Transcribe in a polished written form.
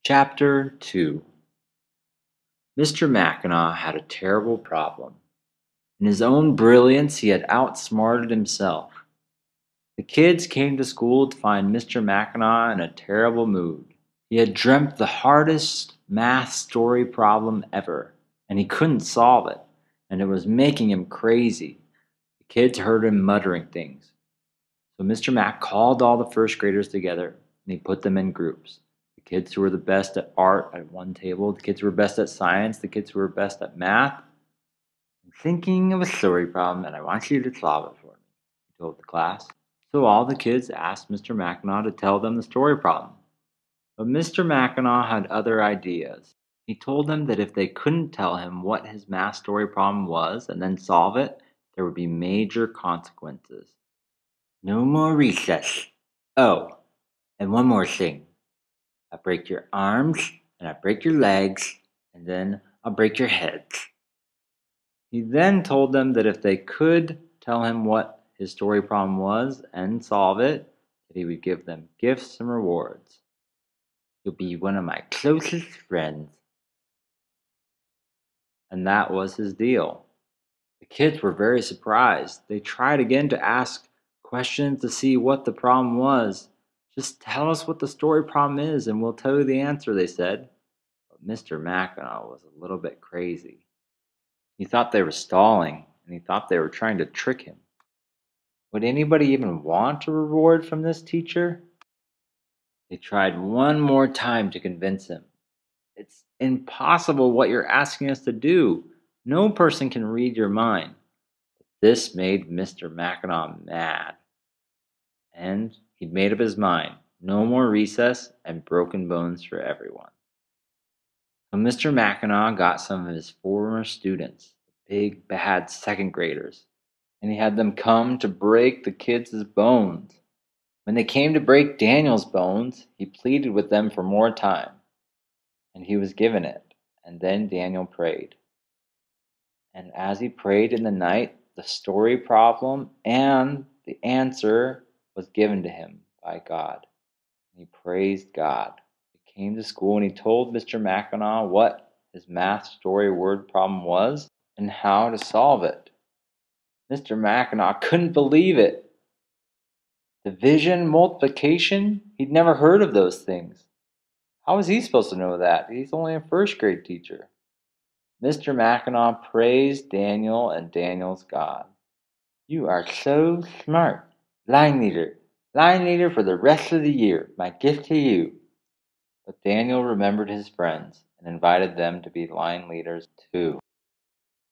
Chapter 2. Mr. Mackinaw had a terrible problem. In his own brilliance, he had outsmarted himself. The kids came to school to find Mr. Mackinaw in a terrible mood. He had dreamt the hardest math story problem ever, and he couldn't solve it, and it was making him crazy. The kids heard him muttering things. So Mr. Mack called all the first graders together, and he put them in groups. The kids who were the best at art at one table, the kids who were best at science, the kids who were best at math. I'm thinking of a story problem, and I want you to solve it for me, he told the class. So all the kids asked Mr. Mackinaw to tell them the story problem. But Mr. Mackinaw had other ideas. He told them that if they couldn't tell him what his math story problem was and then solve it, there would be major consequences. No more recess. Oh, and one more thing. I'll break your arms, and I'll break your legs, and then I'll break your heads. He then told them that if they could tell him what his story problem was and solve it, that he would give them gifts and rewards. You'll be one of my closest friends. And that was his deal. The kids were very surprised. They tried again to ask questions to see what the problem was. Just tell us what the story problem is and we'll tell you the answer, they said. But Mr. Mackinaw was a little bit crazy. He thought they were stalling, and he thought they were trying to trick him. Would anybody even want a reward from this teacher? They tried one more time to convince him. It's impossible what you're asking us to do. No person can read your mind. But this made Mr. Mackinaw mad. And he'd made up his mind. No more recess and broken bones for everyone. So Mr. Mackinaw got some of his former students, the big bad second graders, and he had them come to break the kids' bones. When they came to break Daniel's bones, he pleaded with them for more time, and he was given it. And then Daniel prayed. And as he prayed in the night, the story problem and the answer was given to him by God. And he praised God. He came to school and he told Mr. Mackinaw what his math story word problem was and how to solve it. Mr. Mackinaw couldn't believe it. Division, multiplication, he'd never heard of those things. How was he supposed to know that? He's only a first grade teacher. Mr. Mackinaw praised Daniel and Daniel's God. You are so smart. Line leader. Line leader for the rest of the year. My gift to you. But Daniel remembered his friends and invited them to be line leaders too.